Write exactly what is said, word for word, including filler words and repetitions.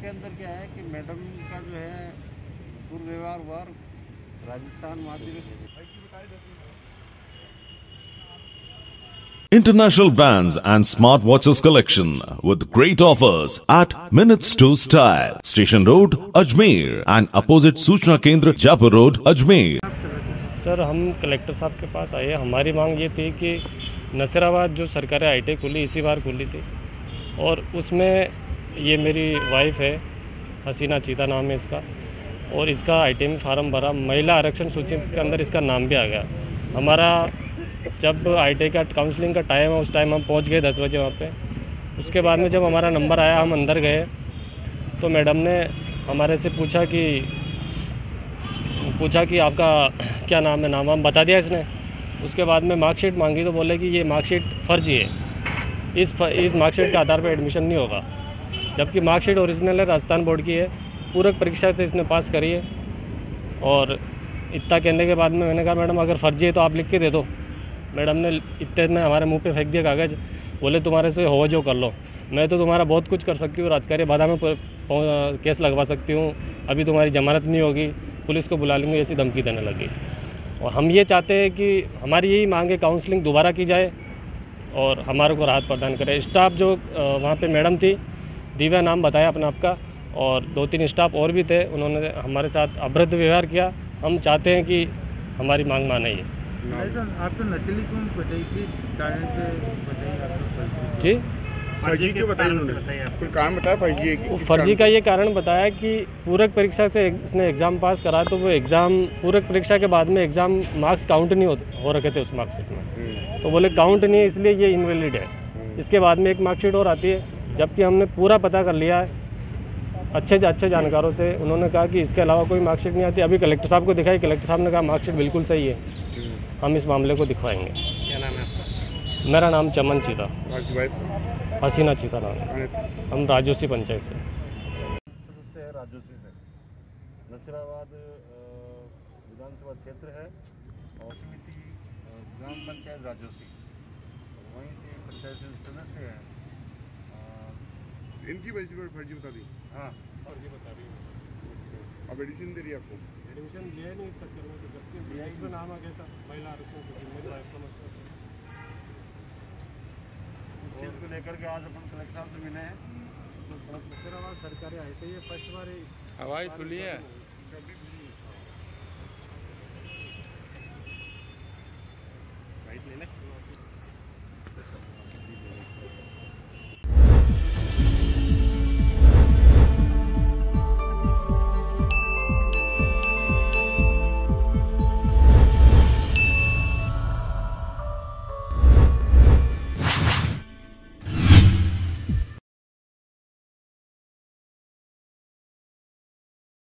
इसके अंदर क्या है कि मैडम का जो है दुर्व्यवहार हुआ, राजस्थान माध्यमिक International brands and smartwatches collection with great offers at Minutes to Style, Station Road, Ajmer and opposite Suchna Kendra, Jaipur Road, Ajmer. Sir, हम कलेक्टर साहब के पास आए। हमारी मांग ये थी कि नसीराबाद जो सरकारी आई टी खुली इसी बार खुली थी और उसमें ये मेरी वाइफ है, हसीना चीता नाम है इसका, और इसका आई टी में फार्म भरा, महिला आरक्षण सूची के अंदर इसका नाम भी आ गया। हमारा जब आई टी का काउंसलिंग का टाइम है उस टाइम हम पहुंच गए दस बजे वहाँ पे। उसके बाद में जब हमारा नंबर आया हम अंदर गए तो मैडम ने हमारे से पूछा कि पूछा कि आपका क्या नाम है, नाम हम बता दिया इसने। उसके बाद में मार्कशीट मांगी तो बोले कि ये मार्कशीट फर्जी है, इस इस मार्कशीट के आधार पर एडमिशन नहीं होगा, जबकि मार्कशीट ओरिजिनल है, राजस्थान बोर्ड की है, पूरक परीक्षा से इसने पास करी है। और इतना कहने के बाद में मैंने कहा मैडम अगर फर्जी है तो आप लिख के दे दो। मैडम ने इतने में हमारे मुंह पे फेंक दिया कागज़, बोले तुम्हारे से हो जो कर लो, मैं तो तुम्हारा बहुत कुछ कर सकती हूँ, राजकारी बाधा में केस लगवा सकती हूँ, अभी तुम्हारी जमानत नहीं होगी, पुलिस को बुला लेंगे, ऐसी धमकी देने लगी। और हम ये चाहते हैं कि हमारी यही मांग है काउंसलिंग दोबारा की जाए और हमारे को राहत प्रदान करे। स्टाफ जो वहाँ पे मैडम थी, दिव्या नाम बताया अपना आपका, और दो तीन स्टाफ और भी थे, उन्होंने हमारे साथ अभद्र व्यवहार किया। हम चाहते हैं कि हमारी मांग माने ये। आपको नकली क्यों बताई थी, कारण से बताइए जी फर्जी क्यों बताया उन्होंने? कोई कारण बताया फर्जी है? वो फर्जी का ये कारण बताया कि पूरक परीक्षा से इसने एग्ज़ाम पास करा तो वो एग्ज़ाम पूरक परीक्षा के बाद में एग्ज़ाम मार्क्स काउंट नहीं हो, हो रखे थे उस मार्कशीट में, तो बोले काउंट नहीं है इसलिए ये इनवैलिड है। इसके बाद में एक मार्कशीट और आती है, जबकि हमने पूरा पता कर लिया है अच्छे अच्छे जानकारों से। उन्होंने कहा कि इसके अलावा कोई मार्कशीट नहीं आती। अभी कलेक्टर साहब को दिखाई, कलेक्टर साहब ने कहा मार्कशीट बिल्कुल सही है, हम इस मामले को दिखवाएंगे। क्या नाम है आपका? मेरा नाम चमन चीता, हसीना चीता नाम है। हम राजोसी पंचायत से सदस्य है, राजोसी से नसीराबाद विधानसभा क्षेत्र है और समिति ग्राम पंचायत राजोसी, वहीं से पंचायत सदस्य हैं। इनकी वजह से फर्जी बता दी? हाँ, फर्जी बता रही है। अब एडिशन दे रही है आपको? एडमिशन ले नहीं सकते, जबकि इसमें नाम आ गया था महिला आरक्षण को लेकर के आज अपन कलेक्टर साहब से मिले हैं। नसीराबाद सरकारी आई टी ये फर्स्ट बार हवाई खुली है।